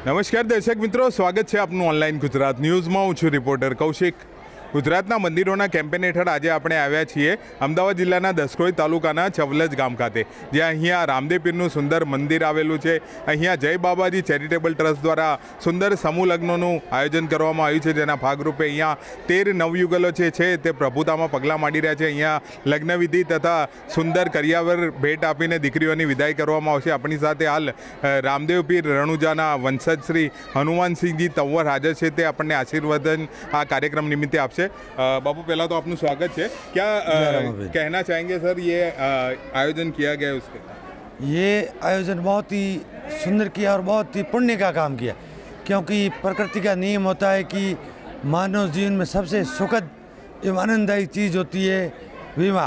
નમસ્કાર દર્શક મિત્રો, સ્વાગત છે આપનું ઓનલાઈન ગુજરાત ન્યૂઝમાં. હું છું રિપોર્ટર કૌશિક. ગુજરાતના મંદિરોના કેમ્પેન હેઠળ આજે આપણે આવ્યા છીએ અમદાવાદ જિલ્લાના દસક્રોઈ તાલુકાના ચવલજ ગામ ખાતે, જ્યાં અહીંયા રામદેવ પીરનું સુંદર મંદિર આવેલું છે. અહીંયા જય બાબાજી ચેરિટેબલ ટ્રસ્ટ દ્વારા સુંદર સમૂહ લગ્નોનું આયોજન કરવામાં આવ્યું છે, જેના ભાગરૂપે અહીંયા 13 નવયુગલો છે તે પ્રભુતામાં પગલાં માંડી રહ્યા છે. અહીંયા લગ્નવિધિ તથા સુંદર કરિયાવર ભેટ આપીને દીકરીઓની વિદાય કરવામાં આવશે. આપણી સાથે હાલ રામદેવ પીર રણુજાના વંશજ શ્રી હનુમાનસિંહજી તંવર હાજર છે. તે આપણને આશીર્વાદન આ कार्यक्रम निमित्ते आपसे. बाबू, पहला तो आपનું स्वागत है. क्या कहना चाहेंगे सर, ये आयोजन किया गया है उसके? ये आयोजन बहुत ही सुंदर किया और बहुत ही पुण्य का काम किया, क्योंकि प्रकृति का नियम होता है कि मानव जीवन में सबसे सुखद एवं आनंददायी चीज़ होती है विवाह.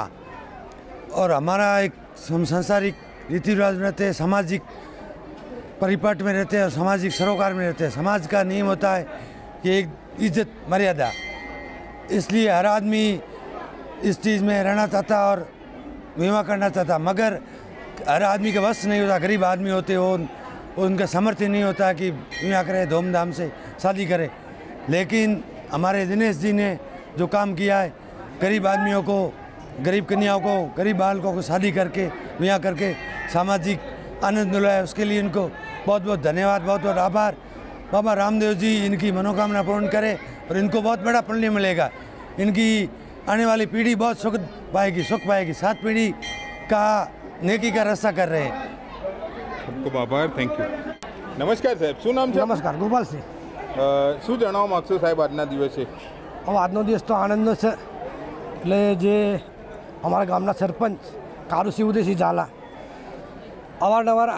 और हमारा एक हम सांसारिक रीति रिवाज में रहते हैं, सामाजिक परिपाट में रहते हैं और सामाजिक सरोकार में रहते हैं. समाज का नियम होता है कि एक इज्जत मर्यादा, इसलिए हर आदमी इस चीज़ में रहना चाहता और विवाह करना चाहता, मगर हर आदमी का वश नहीं होता. गरीब आदमी होते हो, उनका सामर्थ्य नहीं होता कि विवाह करें, धूमधाम से शादी करें. लेकिन हमारे दिनेश जी ने जो काम किया है, गरीब आदमियों को, गरीब कन्याओं को, गरीब बालकों को शादी करके विवाह करके सामाजिक आनंद मिला है, उसके लिए इनको बहुत बहुत धन्यवाद, बहुत बहुत आभार. बाबा रामदेव जी इनकी मनोकामना पूर्ण करे और इनको बहुत बड़ा पुण्य मिलेगा. इनकी आने वाली पीढ़ी बहुत सुख पाएगी, 7 पीढ़ी का नेकी का रास्ता कर रहे हैं. ખૂબ આભાર, થેન્ક યુ. નમસ્કાર સાહેબ, શું નામ છે? નમસ્કાર, ગોપાલસિંહ. શું જણાવવા માગશો સાહેબ આજના દિવસે? હવે આજનો દિવસ તો આનંદનો છે. એટલે જે અમારા ગામના સરપંચ કારુસિંહ ઉદયસિંહ ઝાલા અવારનવાર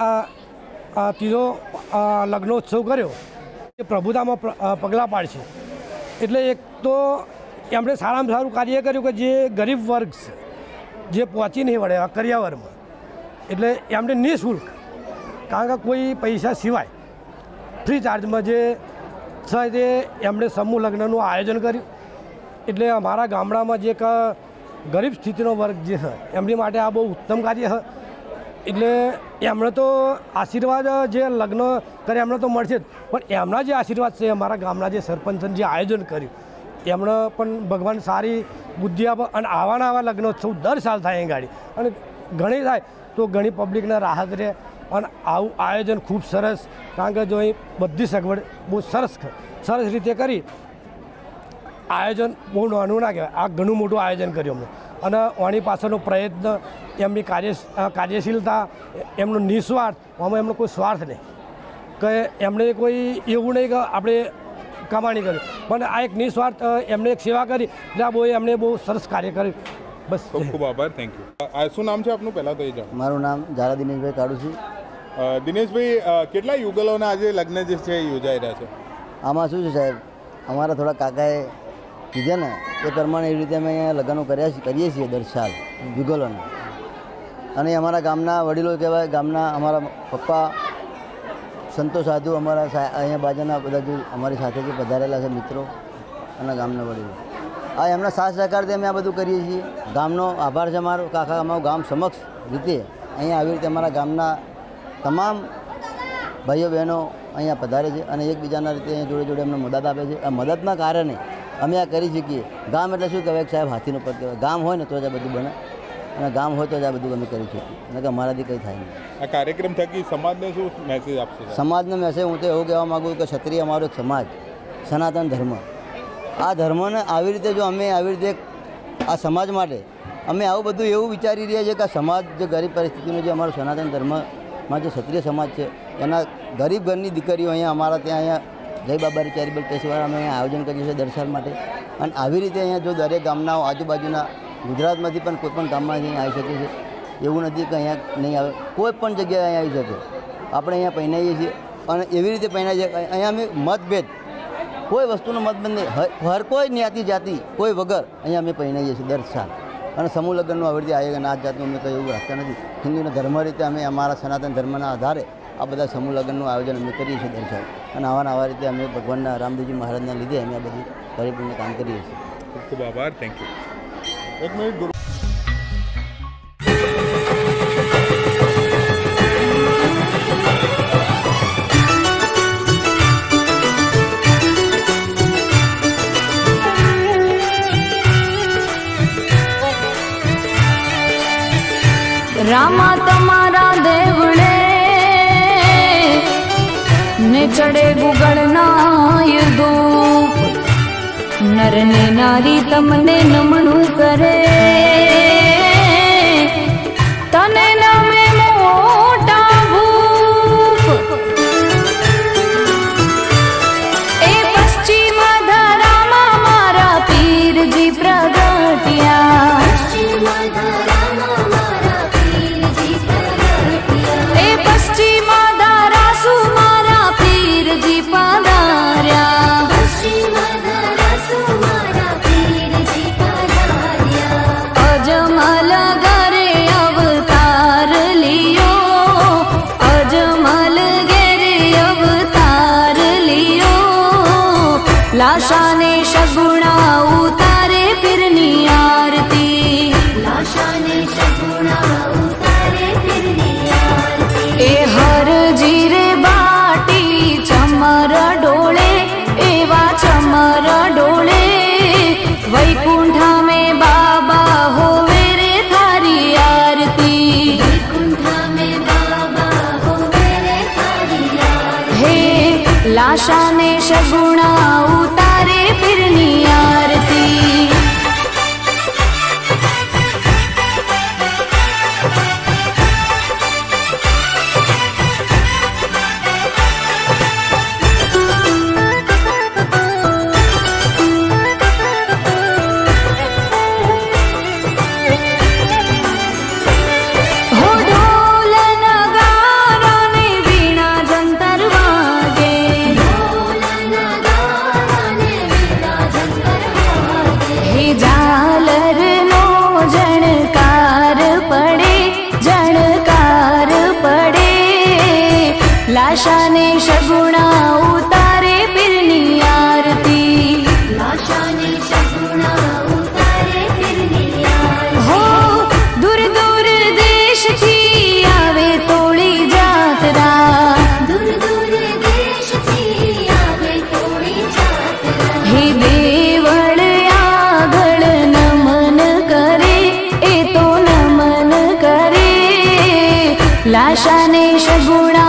આ ત્રીજો લગ્નોત્સવ કર્યો એ પ્રભુતામાં પગલાં પાડશે. એટલે એક તો એમણે સારામાં સારું કાર્ય કર્યું કે જે ગરીબ વર્ગ છે, જે પહોંચી નહીં વળે કરિયાવરમાં, એટલે એમને નિઃશુલ્ક, કારણ કે કોઈ પૈસા સિવાય ફ્રી ચાર્જમાં જે છે તે એમણે સમૂહ લગ્નનું આયોજન કર્યું. એટલે અમારા ગામડામાં જે ગરીબ સ્થિતિનો વર્ગ જે છે એમની માટે આ બહુ ઉત્તમ કાર્ય છે. એટલે એમણે તો આશીર્વાદ જે લગ્ન કરે એમણે તો મળશે જ, પણ એમના જે આશીર્વાદ છે અમારા ગામના જે સરપંચને જે આયોજન કર્યું એમણે પણ ભગવાન સારી બુદ્ધિ આપે અને આવા લગ્નોત્સવ દર સાલ થાય અહીં ગાડી, અને ઘણી થાય તો ઘણી પબ્લિકને રાહત રહે. અને આવું આયોજન ખૂબ સરસ, કારણ કે જો અહીં બધી સગવડ બહુ સરસ રીતે કરી. આયોજન બહુ નાનું ના કહેવાય, આ ઘણું મોટું આયોજન કર્યું અમને. અને આની પાછળનો પ્રયત્ન, એમની કાર્યશીલતા, એમનો નિસ્વાર્થ, આમાં એમનો કોઈ સ્વાર્થ નહીં, કે એમણે કોઈ એવું નહીં કે આપણે કમાણી કરી, પણ આ એક નિસ્વાર્થ એમને એક સેવા કરી. એટલે એમણે બહુ સરસ કાર્ય કર્યું. બસ, ખૂબ ખૂબ આભાર, થેન્ક યુ. શું નામ છે આપનું પહેલાં તો એ જાણો? મારું નામ ઝાલા દિનેશભાઈ કાળુસિંહ. દિનેશભાઈ, કેટલા યુગલોના આજે લગ્ન જે છે એ યોજાઈ રહ્યા છે? આમાં શું છે સાહેબ, અમારા થોડા કાકાએ કીધા ને એ પ્રમાણે એવી રીતે અમે અહીંયા લગ્નો કરીએ છીએ દર સાલ યુગલોના. અને અમારા ગામના વડીલો કહેવાય, ગામના અમારા પપ્પા સંતો સાધુ, અમારા અહીંયા બાજુના બધા જે અમારી સાથે જે પધારેલા છે મિત્રો અને ગામના વડીલો, આ એમના સાથ સહકારથી અમે આ બધું કરીએ છીએ. ગામનો આભાર છે અમારો. કાકા અમારું ગામ સમક્ષ રીતે અહીંયા આવી રીતે અમારા ગામના તમામ ભાઈઓ બહેનો અહીંયા પધારે છે અને એકબીજાના રીતે જોડે જોડે અમને મદદ આપે છે. આ મદદના કારણે અમે આ કરી શકીએ. ગામ એટલે શું કહેવાય સાહેબ, હાથીનો પગ કહેવાય. ગામ હોય ને તો જ આ બધું બને, અને ગામ હોય તો જ આ બધું અમે કરી શકીએ, અને કે અમારાથી કંઈ થાય નહીં. આ કાર્યક્રમ થકી સમાજને શું મેસેજ આપશે? સમાજનો મેસેજ હું તો એવું કહેવા માગું કે ક્ષત્રિય અમારો એક સમાજ, સનાતન ધર્મ, આ ધર્મને આવી રીતે જો અમે આવી રીતે આ સમાજ માટે અમે આવું બધું એવું વિચારી રહ્યા છીએ કે આ સમાજ જે ગરીબ પરિસ્થિતિનો જે અમારો સનાતન ધર્મમાં જે ક્ષત્રિય સમાજ છે એના ગરીબ ઘરની દીકરીઓ અહીંયા અમારા ત્યાં અહીંયા જય બાબારી ચેરિટેબલ ટ્રસ્ટવાળા અમે અહીંયા આયોજન કરીએ છીએ દર સાલ માટે. અને આવી રીતે અહીંયા જો દરેક ગામના આજુબાજુના ગુજરાતમાંથી પણ કોઈ પણ ગામમાંથી અહીંયા આવી શકે છે. એવું નથી કે અહીંયા નહીં આવે, કોઈ પણ જગ્યાએ અહીંયા આવી શકે. આપણે અહીંયા પહેરાવીએ છીએ અને એવી રીતે પહેરાવીએ છીએ અહીંયા અમે મતભેદ, કોઈ વસ્તુનો મતભેદ નહીં, હર કોઈ જ્ઞાતિ જાતિ કોઈ વગર અહીંયા અમે પહેરાવીએ છીએ દર સાલ. અને સમૂહ લગ્નનું આવી રીતે આયોજન આ જાતનું અમે કંઈ એવું રાખતા નથી. હિન્દુના ધર્મ રીતે અમે અમારા સનાતન ધર્મના આધારે આ બધા સમૂહ લગ્નનું આયોજન અમે કરીએ છીએ દર સાલ. અને આવા રીતે અમે ભગવાનના રામદેવજી મહારાજના લીધે અમે આ બધું પરિપૂર્ણ કામ કરીએ છીએ. ખૂબ ખૂબ આભાર, થેન્ક યુ. એક મિનિટ. रामा तमारा देवड़े ने चढ़े गुगलना धूप नर ने नारी तमने नमणु करे तने नामे मोटा भूप ए पश्चिम धरामा मारा पीर जी प्रगटिया ए पश्चिम धारासु मारा पीर जी पधार्या अजमल गरे अवतार लियो अजमल गरे अवतार लियो लाशा ने शगुणा उतारे फिरनी आरती लाशा ने शगुणा उतारे फिरनी आरती ए हर जीरे बाटी चमर डोळे एवा चमर डोळे वैकुंठा में बाबा होवे रे थारी आरती वैकुंठा में बाबा होवे रे थारी आरती हे लाशा ने शगुणा उतारे फिरनी आरती हो ढोल नगारा ने वीणा जंतर वागे हे झालर नो जणकार पड़े लाशा ने शगुणा उतारे फिरनी आरती लाशा ने शगुणा उतारे फिरनी आरती हो दूर दूर देश थी आवे तोड़ी जातरा दूर दूर देश थी आवे तोड़ी जातरा हे देवळ आगळ नमन करे ए तो नमन करे लाशा ने शगुणा